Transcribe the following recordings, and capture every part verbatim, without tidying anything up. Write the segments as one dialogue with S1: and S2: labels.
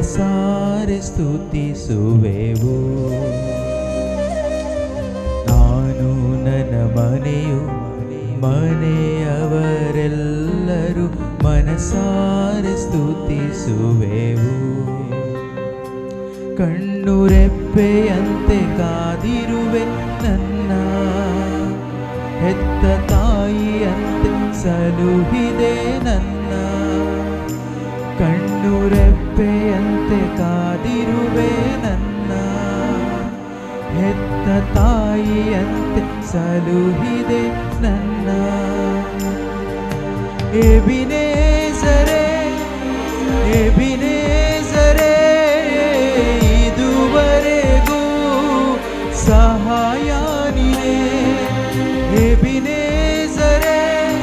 S1: ಮನಸಾರೆ ಸ್ತುತಿಸುವೆವು. ನಾನು ನನ್ನ ಮನೆಯು ಮನೆಯವರೆಲ್ಲರೂ ಮನಸಾರೆ ಸ್ತುತಿಸುವೆವು. ಕಣ್ಣು ರೆಪ್ಪೆಯಂತೆ ಕಾದಿರುವೆ ನನ್ನ ಹೆತ್ತ ತಾಯಿಯಂತೆ ಸಲುಹಿದೆ ನನ್ನ. ಕಣ್ಣು ರೆಪ್ಪೆಯಂತೆ ಕಾದಿರುವೆ ನನ್ನ ಹೆತ್ತ ತಾಯಿಯಂತೆ ಸಲುಹಿದೆ ನನ್ನ. ಎಬಿನೇಜರೇ ಎಬಿನೇಜರೇ ಇದುವರೆಗೂ ಸಹಾಯ ನೀನೇ. ಎಬಿನೇಜರೇ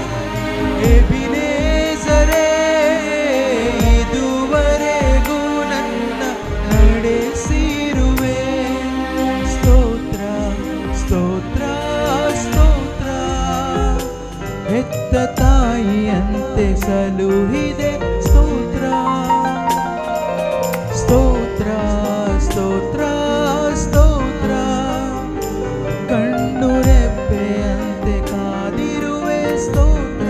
S1: ಎಬಿನೇಜರೇ ಇದುವರೆಗೂ ನನ್ನ ನಡೆಸಿರುವೆ. ಸ್ತೋತ್ರ ಸ್ತೋತ್ರ ಸ್ತೋತ್ರ. ಹೆತ್ತ ತಾಯಿಯಂತೆ ಸಲುಹಿದೆ. ಸ್ತೋತ್ರ ಸ್ತೋತ್ರ ಸ್ತೋತ್ರ ಸ್ತೋತ್ರ. ಕಣ್ಣು ರೆಪ್ಪೆಯಂತೆ ಕಾದಿರುವೆ. ಸ್ತೋತ್ರ.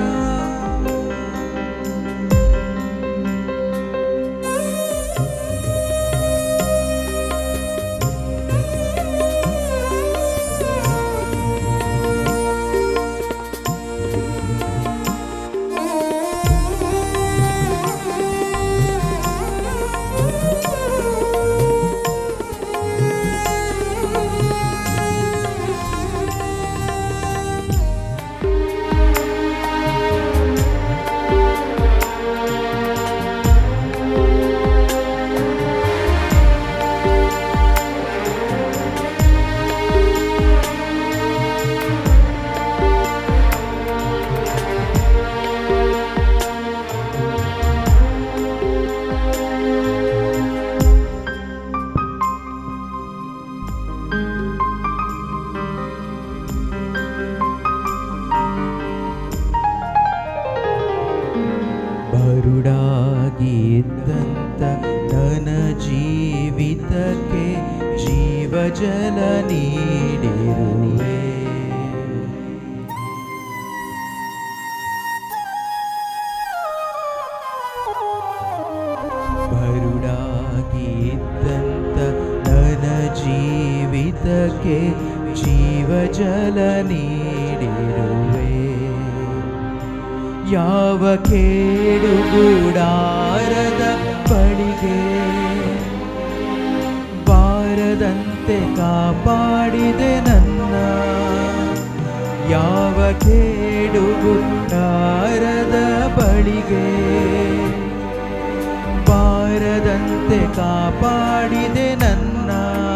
S1: ಬರುಡಾಗಿ ಇದ್ದಂತ ನನ್ನ ಜೀವಿತಕ್ಕೆ ಜೀವಜಲ ನೀಡಿರುವೆ. ಬರುಡಾಗಿ ಇದ್ದಂತ ನನ್ನ ಜೀವಿತಕ್ಕೆ ಜೀವಜಲ ನೀಡಿರುವೆ. ಯಾವ ಕೇಡು ಗುಡಾರದ ಬಳಿಗೆ ಬಾರದಂತೆ ಕಾಪಾಡಿದೆ ನನ್ನ. ಯಾವ ಕೇಡು ಗುಡಾರದ ಬಳಿಗೆ ಬಾರದಂತೆ ಕಾಪಾಡಿದೆ ನನ್ನ.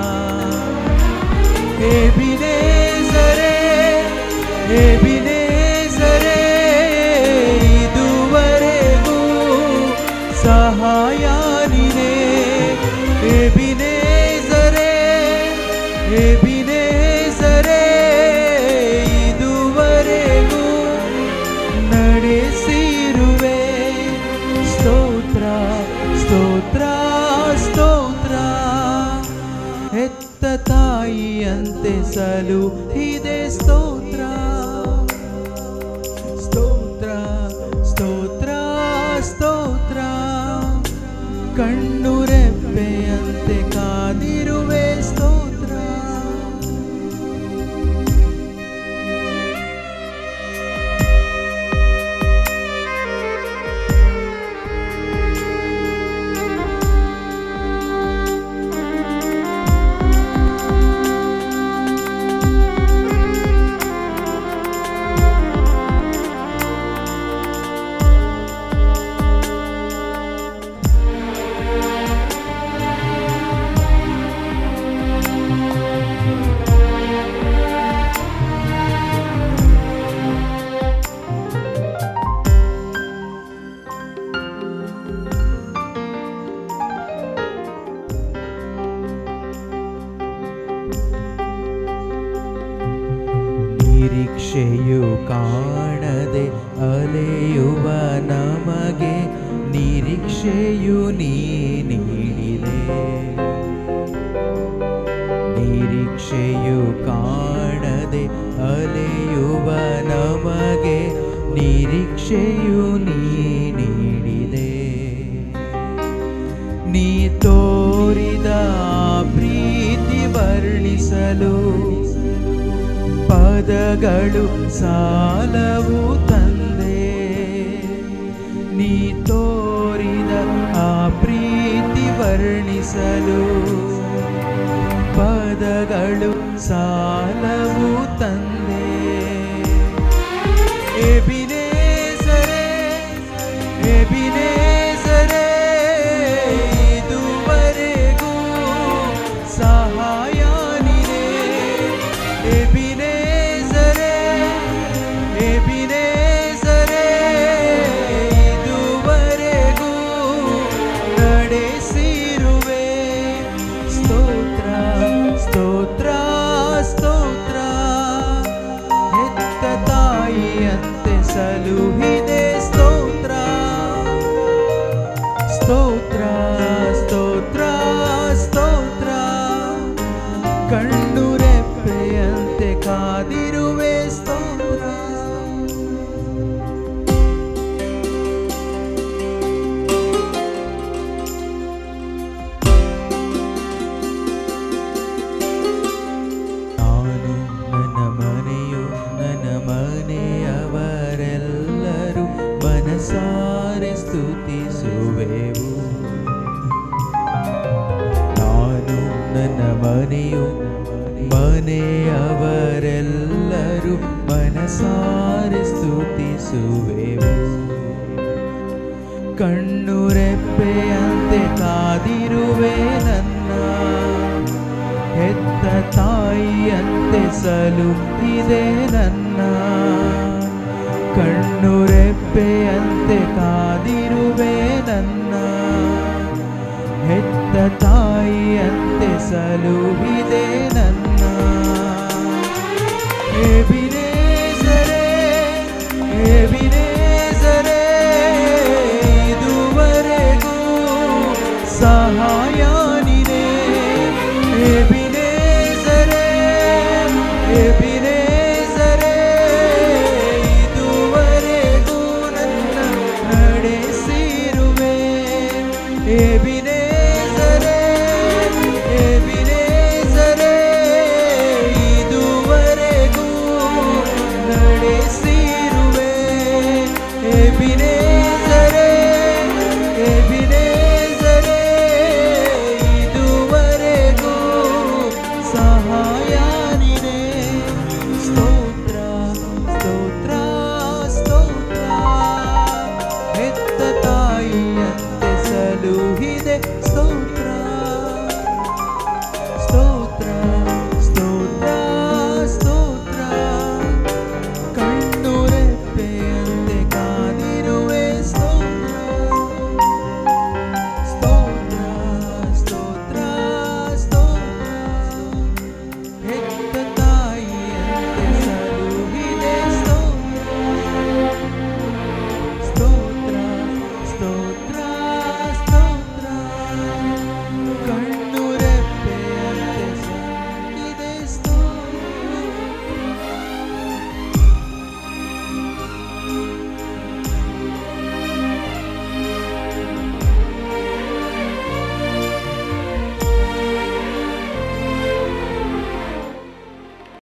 S1: ಎಬಿನೇಜರೇ ಎಬಿನೇಜರೇ ಇದುವರೆಗೂ ಸಹಾಯ ನೀನೇ. ಎಬಿನೇಜರೇ ಎಬಿನೇಜರೇ ಇದುವರೆಗೂ ನಡೆಸಿರುವೆ. ಸ್ತೋತ್ರ ಸ್ತೋತ್ರ ಸ್ತೋತ್ರ. ಹೆತ್ತ ತಾಯಿಯಂತೆ ಸಲುಹಿದೆ. ಸ್ತೋತ್ರ ಸ್ತೋತ್ರ ಸ್ತೋತ್ರ ಸ್ತೋತ್ರ. ಕಣ್ಣು ರೆಪ್ಪೆಯಂತೆ ಕಾದಿರುವೆ. ಸ್ತೋತ್ರ. ನಿರೀಕ್ಷೆಯು ಕಾಣದೆ ಅಲೆಯುವ ನಮಗೆ ನಿರೀಕ್ಷೆಯು ನೀ ನೀಡಿದೆ. ಕಾಣದೆ ಅಲೆಯುವ ನಮಗೆ ನಿರೀಕ್ಷೆಯು ನೀ ನೀಡಿದೆ. ನೀ ತೋರಿದ ಪ್ರೀತಿ ವರ್ಣಿಸಲು ಪದಗಳು ಸಾಲವು ತಂದೆ. ನೀ ತೋರಿದ ಆ ಪ್ರೀತಿ ವರ್ಣಿಸಲು ಪದಗಳು ಸಾಲವು ತಂದೆ. ಎಬಿನೇಜರೇ ಎಬಿನೇಜರೇ ಇದುವರೆಗೂ ಸಹಾಯ ನೀನೇ. ಎಬಿನೇಜರೇ ಎಬಿನೇಜರೇ ಇದುವರೆಗೂ ನಡೆಸಿರುವೆ. ಸ್ತೋತ್ರ ಸ್ತೋತ್ರ ಸ್ತೋತ್ರ. ಹೆತ್ತ ತಾಯಿಯಂತೆ ಸಲುಹಿದೆ. ಸ್ತೋತ್ರ ಸ್ತೋತ್ರ ಸ್ತೋತ್ರ ಸ್ತೋತ್ರ. ಕಣ್ಣು ರೆಪ್ಪೆಯಂತೆ ಕಾದಿರುವೆ. ಸ್ತೋತ್ರ ನಾನು ನನ್ನ ಮನೆಯು ನನ್ನ ಮನೆಯವರೆಲ್ಲರೂ ಮನಸಾರೆ ಸ್ತುತಿಸುವೆವು. ನಾನು ನನ್ನ ಮನೆಯು ಮನೆಯವರೆಲ್ಲರೂ ಮನಸಾರೆ ಸ್ತುತಿಸುವೆವು. ಕಣ್ಣು ರೆಪ್ಪೆಯಂತೆ ಕಾದಿರುವೆ ನನ್ನ. ಹೆತ್ತ ತಾಯಿಯಂತೆ ಸಲುಹಿದೆ ನನ್ನ. ಕಣ್ಣು ರೆಪ್ಪೆಯಂತೆ ಕಾದಿರುವೆ ನನ್ನ. ಹೆತ್ತ ತಾಯಿಯಂತೆ ಸಲುಹಿದೆ